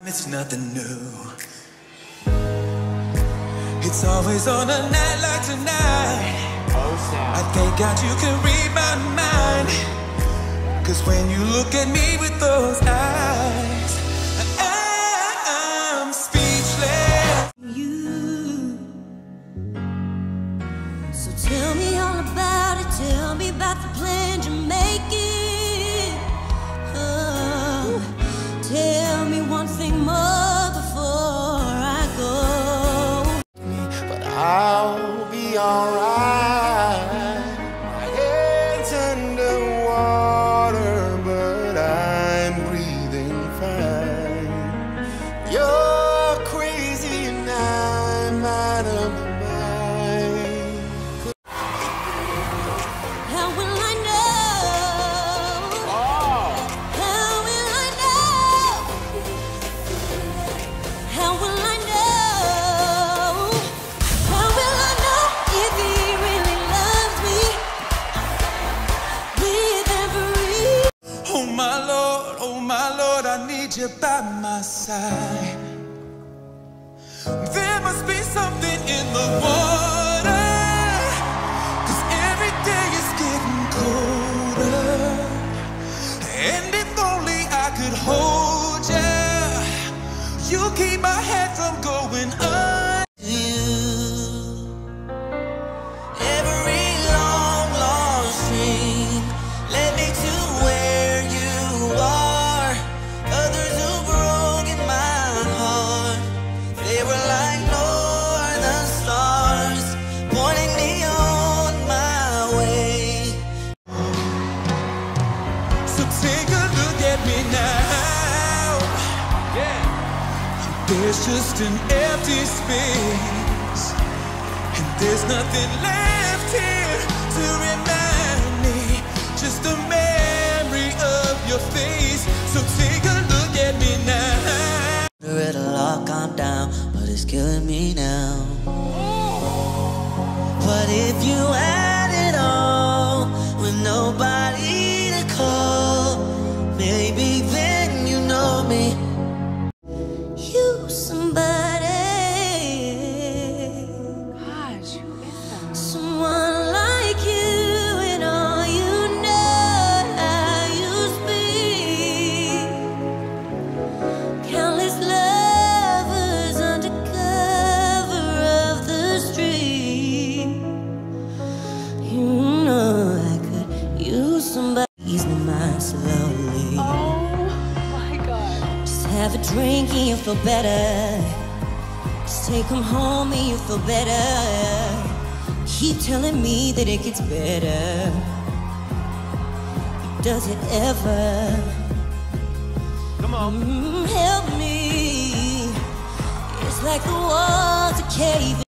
It's nothing new. It's always on a night like tonight. I thank God you can read my mind. 'Cause when you look at me with those eyes, I'm speechless. So tell me all about it. Tell me about the plans you're making. Tell me one thing more before I go. But I'll be alright. My head's underwater, but I'm breathing fine. You're crazy and I'm out of my mind. How will I know? How will I know? How will I know? How will I know if he really loves me? With every Oh my Lord, I need you by my side. There must be something in the water, 'cause every day is getting colder. And if only I could hold you, you keep my head from going under. Every long, long stream led me to where you are. Others who broke in my heart, they were like northern stars, pointing me on my way. So take a look at me now. There's just an empty space, and there's nothing left here to remind me, just a memory of your face. So take a look at me now. It'll all calm down, but it's killing me now. But if you had it all with nobody to call, maybe then you know me. you somebody. Gosh, who is that? Someone like you and all you know how you speak. Countless lovers under cover of the street. You know I could use somebody. Ease my mind slowly. Oh my God. Just have a drink and you feel better. Just take them home and you feel better. Keep telling me that it gets better. Does it ever? Come on. Help me. It's like the walls are caving.